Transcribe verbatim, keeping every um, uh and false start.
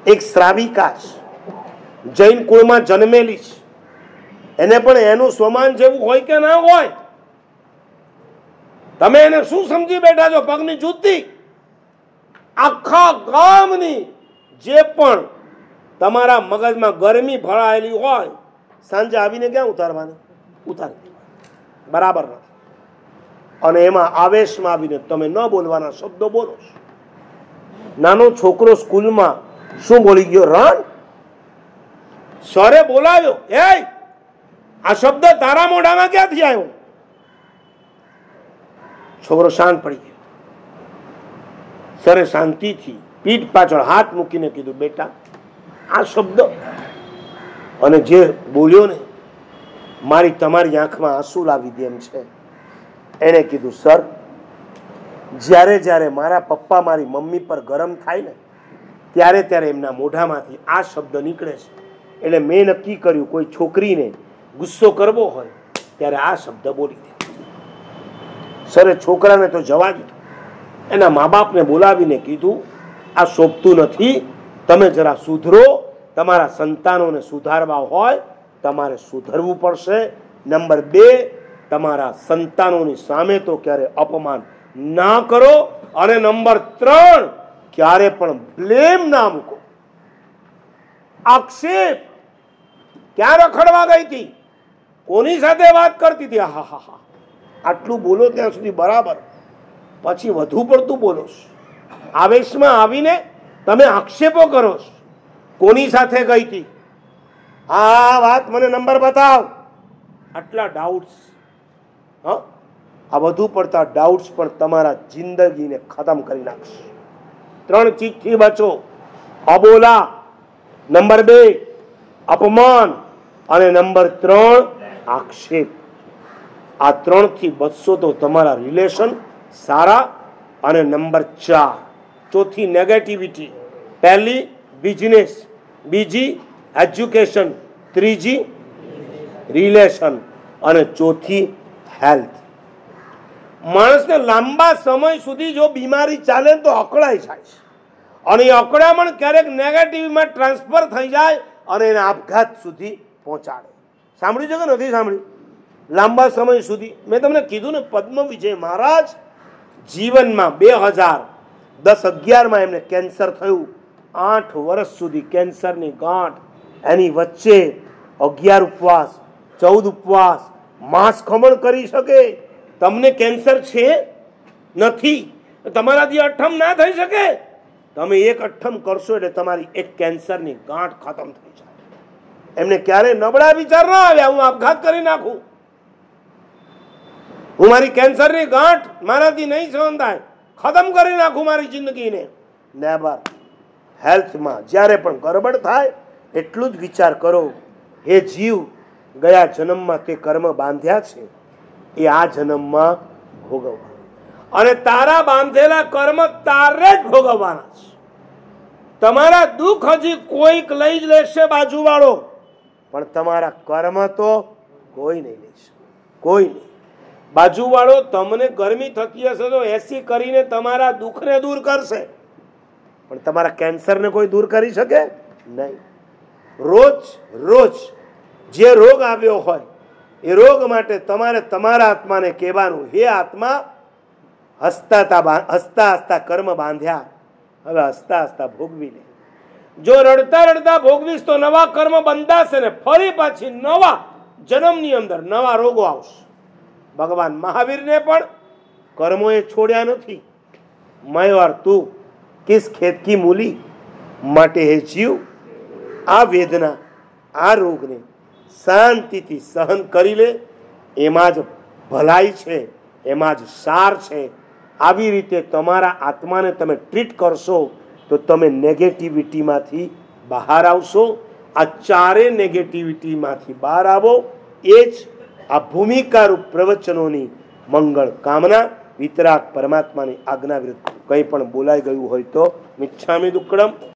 એક શ્રાવિકા છે, જૈન કુળમાં જન્મેલી છે, એને પણ એનું સ્વમાન જેવું હોય કે ના હોય? તમે એને શું સમજી બેઠા છો? પગની જૂતી. આખા ગામની જે પણ તમારા મગજમાં ગરમી ભરાયેલી હોય, સાંજે આવીને ક્યાં ઉતારવાની? ઉતારી બરાબર નથી. અને એમાં આવેશમાં આવીને તમે ન બોલવાના શબ્દો બોલો. નાનો છોકરો સ્કૂલમાં શું બોલી ગયો? રણ. સરે બોલાવ્યો, એ આ શબ્દ તારા મોઢામાં ક્યાંથી આવ્યો? છોકરો શાંત પડી ગયો. સરે શાંતિથી પીઠ પાછળ હાથ મૂકીને કીધું, બેટા આ શબ્દ અને જે બોલ્યો ને, મારી તમારી આંખમાં આંસુ લાવી દે એમ છે. એને કીધું, સર, જ્યારે જ્યારે મારા પપ્પા મારી મમ્મી પર ગરમ થાય ને, ત્યારે ત્યારે એમના મોઢામાંથી આ શબ્દ નીકળે છે. એટલે મેં નક્કી કર્યું, કોઈ છોકરીને ગુસ્સો કરવો હોય ત્યારે આ શબ્દ બોલી દે. સરે છોકરાને તો જવા દીધું. એના મા બાપને બોલાવીને કીધું, આ શોભતું નથી, તમે જરા સુધરો. તમારા સંતાનોને સુધારવા હોય તમારે સુધરવું પડશે. નંબર બે, તમારા સંતાનોની સામે તો ક્યારે અપમાન ના કરો. અને નંબર ત્રણ, ક્યારે પણ બ્લેમ ના મૂકો. આક્ષેપ. ક્યાં રખડવા ગઈ હતી? કોની સાથે વાત કરતી હતી? હા હા હા આટલું બોલો ત્યાં સુધી બરાબર, પછી વધુ પડતું બોલો. આવેશમાં આવીને તમે આક્ષેપો કરો. કોની સાથે ગઈ હતી? આ વાત મને નંબર બતાવ. આટલા ડાઉટ્સ. હા, આ વધુ પડતા ડાઉટ્સ પણ તમારા જિંદગીને ખતમ કરી નાખશે. ત્રણ ચીજથી બચો: અબોલા, નંબર બે અપમાન, અને નંબર ત્રણ આક્ષેપ. આ ત્રણ થી બચશો તો તમારા રિલેશન સારા. અને નંબર ચાર, ચોથી નેગેટિવિટી. પહેલી બિઝનેસ, બીજી એજ્યુકેશન, ત્રીજી રિલેશન અને ચોથી હેલ્થ. માણસને લાંબા સમય સુધી જો બીમારી ચાલે તો અકળાઈ જાય છે, અને એ અકળામણ ક્યારેક નેગેટિવમાં ટ્રાન્સફર થઈ જાય અને એને આપઘાત સુધી પહોંચાડે. સાંભળ્યું છે કે નથી સાંભળ્યું? લાંબા સમય સુધી. મેં તમને કીધું ને, પદ્મ વિજય મહારાજ જીવનમાં બે હજાર દસ અગિયારમાં એમને કેન્સર થયું. આઠ વર્ષ સુધી કેન્સરની ગાંઠ. એની વચ્ચે અગિયાર ઉપવાસ, ચૌદ ઉપવાસ, માંસ ખમણ કરી શકે. તમને કેન્સર છે નથી, તમારાથી અઠ્ઠમ ના થઈ શકે. તમે એક અઠ્ઠમ કરશો એટલે તમારી એક કેન્સરની ગાંઠ ખતમ થઈ જાય. એમને ક્યારે નબળા વિચાર ના આવ્યા, હું આપઘાત કરી નાખું, હું મારી કેન્સરની ગાંઠ મારાથી નહીં સહન થાય, ખતમ કરી નાખું મારી જિંદગીને. નેવર. હેલ્થમાં જ્યારે પણ ગરબડ થાય એટલું જ વિચાર કરો, હે જીવ, ગયા જન્મમાં તે કર્મ બાંધ્યા છે એ આ જન્મમાં ભોગવવા, અને તારા બાંધેલા કર્મ તારે જ ભોગવવાના છે. તમારા દુઃખ હજી કોઈક લઈ જ લેશે બાજુવાળો, પણ તમારા કર્મ તો કોઈ નહીં લેશે, કોઈ નહીં. બાજુવાળો તમને ગરમી થતી હશે તો એસી કરીને તમારા દુઃખને દૂર કરશે, પણ તમારા કેન્સરને કોઈ દૂર કરી શકે નહીં. રોજ રોજ જે રોગ આવ્યો હોય એ રોગ માટે તમારે તમારા આત્માને કહેવાનું, હે આત્મા, હસતા હસતા હસતા કર્મ બાંધ્યા, હવે હસતા હસતા ભોગવી લે. જો રડતા રડતા ભોગવીશ તો નવા કર્મ બંધાશે ને ફરી પાછી નવા જન્મની અંદર નવા રોગો આવશે. ભગવાન મહાવીરને પણ કર્મોએ છોડ્યા નથી. મયવાર તું કિસ ખેત કી મૂલી, માટે હે જીવ, આ વેદના, આ રોગને શાંતિથી સહન કરી લે. એમાં જ ભલાઈ છે, એમાં જ સાર છે. આવી રીતે તમારા આત્માને તમે ટ્રીટ કરશો તો તમે નેગેટિવિટીમાંથી બહાર આવશો. આ ચારે નેગેટિવિટીમાંથી બહાર આવો, એ જ આ ભૂમિકારૂપ પ્રવચનોની મંગળ કામના. વિતરાગ પરમાત્માની આજ્ઞા વિરુદ્ધ કંઈ પણ બોલાઈ ગયું હોય તો મિચ્છામિ દુક્કડમ.